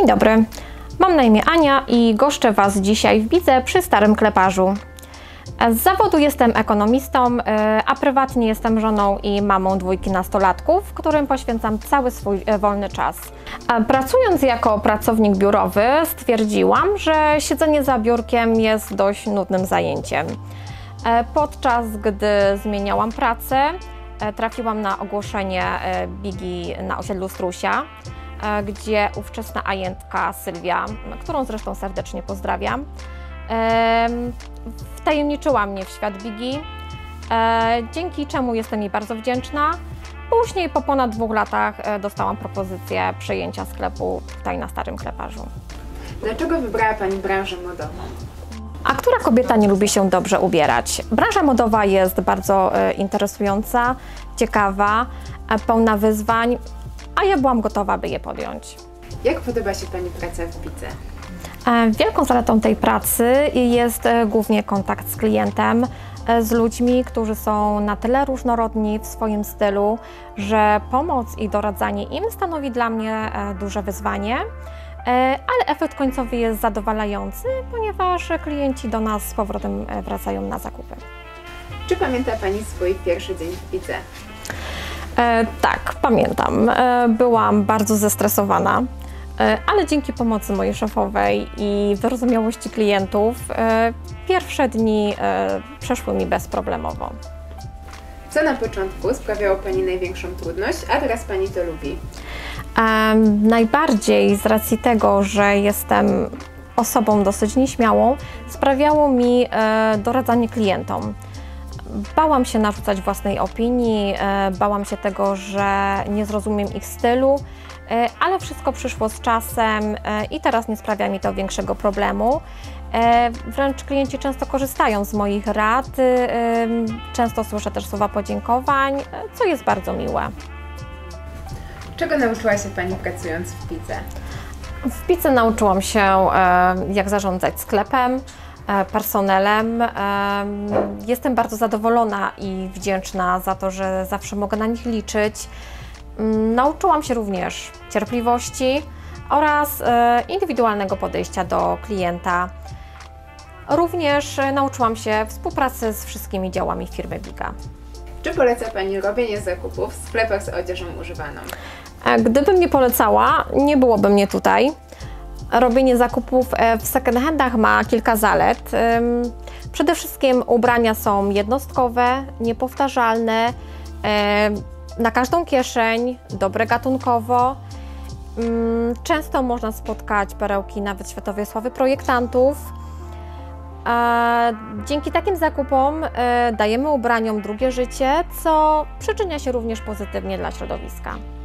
dobry, mam na imię Ania i goszczę Was dzisiaj w Bidze przy Starym Kleparzu. Z zawodu jestem ekonomistą, a prywatnie jestem żoną i mamą dwójki nastolatków, którym poświęcam cały swój wolny czas. Pracując jako pracownik biurowy, stwierdziłam, że siedzenie za biurkiem jest dość nudnym zajęciem. Podczas gdy zmieniałam pracę, trafiłam na ogłoszenie Bigi na osiedlu Strusia, gdzie ówczesna ajentka Sylwia, którą zresztą serdecznie pozdrawiam, wtajemniczyła mnie w świat Bigi, dzięki czemu jestem jej bardzo wdzięczna. Później po ponad 2 latach dostałam propozycję przejęcia sklepu tutaj na Starym Kleparzu. Dlaczego wybrała Pani branżę modową? A która kobieta nie lubi się dobrze ubierać? Branża modowa jest bardzo interesująca, ciekawa, pełna wyzwań, a ja byłam gotowa, by je podjąć. Jak podoba się Pani praca w Bidze? Wielką zaletą tej pracy jest głównie kontakt z klientem, z ludźmi, którzy są na tyle różnorodni w swoim stylu, że pomoc i doradzanie im stanowi dla mnie duże wyzwanie, ale efekt końcowy jest zadowalający, ponieważ klienci do nas z powrotem wracają na zakupy. Czy pamięta Pani swój pierwszy dzień w Bidze? Tak, pamiętam. Byłam bardzo zestresowana, ale dzięki pomocy mojej szefowej i wyrozumiałości klientów pierwsze dni przeszły mi bezproblemowo. Co na początku sprawiało Pani największą trudność, a teraz Pani to lubi? Najbardziej z racji tego, że jestem osobą dosyć nieśmiałą, sprawiało mi doradzanie klientom. Bałam się narzucać własnej opinii, bałam się tego, że nie zrozumiem ich stylu, ale wszystko przyszło z czasem i teraz nie sprawia mi to większego problemu. Wręcz klienci często korzystają z moich rad, często słyszę też słowa podziękowań, co jest bardzo miłe. Czego nauczyła się Pani pracując w Bidze? W Bidze nauczyłam się, jak zarządzać sklepem, personelem. Jestem bardzo zadowolona i wdzięczna za to, że zawsze mogę na nich liczyć. Nauczyłam się również cierpliwości oraz indywidualnego podejścia do klienta. Również nauczyłam się współpracy z wszystkimi działami firmy Biga. Czy poleca Pani robienie zakupów w sklepach z odzieżą używaną? Gdybym nie polecała, nie byłoby mnie tutaj. Robienie zakupów w second handach ma kilka zalet. Przede wszystkim ubrania są jednostkowe, niepowtarzalne, na każdą kieszeń, dobre gatunkowo. Często można spotkać perełki nawet światowej sławy projektantów. Dzięki takim zakupom dajemy ubraniom drugie życie, co przyczynia się również pozytywnie dla środowiska.